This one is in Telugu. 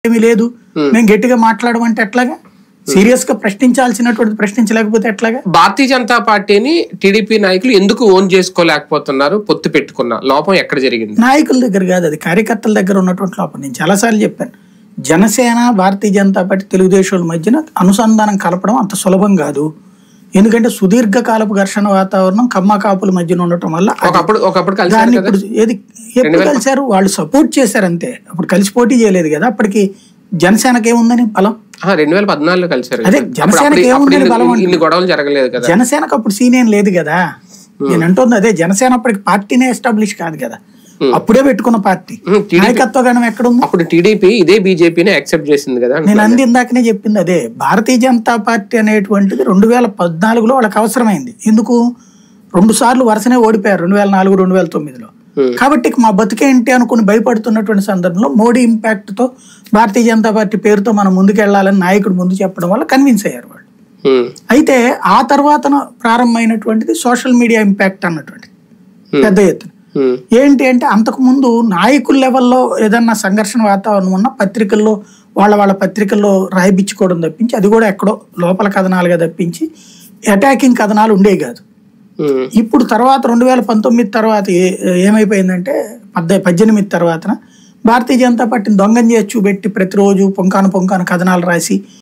ఏమీ లేదు, మేము గట్టిగా మాట్లాడమంటే ఎట్లాగా? సీరియస్ గా ప్రశ్నించాల్సినటువంటి ప్రశ్నించలేకపోతే ఎట్లాగా? భారతీయ జనతా పార్టీని టీడీపీ నాయకులు ఎందుకు ఓన్ చేసుకోలేకపోతున్నారు? పొత్తు పెట్టుకున్న లోపం ఎక్కడ జరిగింది? నాయకుల దగ్గర కాదు, అది కార్యకర్తల దగ్గర ఉన్నటువంటి లోపం. నేను చాలాసార్లు చెప్పాను, జనసేన భారతీయ జనతా పార్టీ తెలుగుదేశం మధ్యన అనుసంధానం కలపడం అంత సులభం కాదు. ఎందుకంటే సుదీర్ఘకాలపు ఘర్షణ వాతావరణం కమ్మ కాపుల మధ్యన ఉండటం వల్ల దాన్ని ఇప్పుడు ఎప్పుడు కలిశారు, వాళ్ళు సపోర్ట్ చేశారు అంతే. అప్పుడు కలిసి పోటీ చేయలేదు కదా. అప్పటికి జనసేనకి ఏముందని బలం? 2014లో కలిసారు. అదే జనసేనకి ఏముందని బలం? గొడవలు జరగలేదు కదా. జనసేనకు అప్పుడు సీనియర్ లేదు కదా. నేను అంటుంది అదే, జనసేన అప్పటికి పార్టీనే ఎస్టాబ్లిష్ కాదు కదా, అప్పుడే పెట్టుకున్న పార్టీ. నాయకత్వ గణం ఎక్కడుంది? అప్పుడు టీడీపీ ఇదే బీజేపీని యాక్సెప్ట్ చేసింది కదా. నేను ఇందాకనే చెప్పింది అదే. భారతీయ జనతా పార్టీ అనేటువంటిది 2014లో వాళ్ళకి అవసరమైంది. ఎందుకు? 2 సార్లు వరుసనే ఓడిపోయారు, 2004, 2009లో. కాబట్టి మా బతుకేంటి అనుకుని భయపడుతున్నటువంటి సందర్భంలో మోడీ ఇంపాక్ట్ తో భారతీయ జనతా పార్టీ పేరుతో మనం ముందుకెళ్లాలని నాయకుడు ముందు చెప్పడం వల్ల కన్విన్స్ అయ్యారు వాళ్ళు. అయితే ఆ తర్వాత ప్రారంభమైనటువంటిది సోషల్ మీడియా ఇంపాక్ట్ అన్నటువంటిది పెద్ద ఎత్తున. ఏంటి అంటే, అంతకు ముందు నాయకుల లెవెల్లో ఏదన్నా సంఘర్షణ వాతావరణం ఉన్న పత్రికల్లో వాళ్ళ పత్రికల్లో రాయిపించుకోవడం తప్పించి, అది కూడా ఎక్కడో లోపల కథనాలుగా తప్పించి అటాకింగ్ కథనాలు ఉండేవి కాదు. ఇప్పుడు తర్వాత 2019 తర్వాత ఏమైపోయిందంటే, 18 తర్వాత భారతీయ జనతా పార్టీని దొంగం చేసి చూపెట్టి ప్రతిరోజు పొంకాను కథనాలు రాసి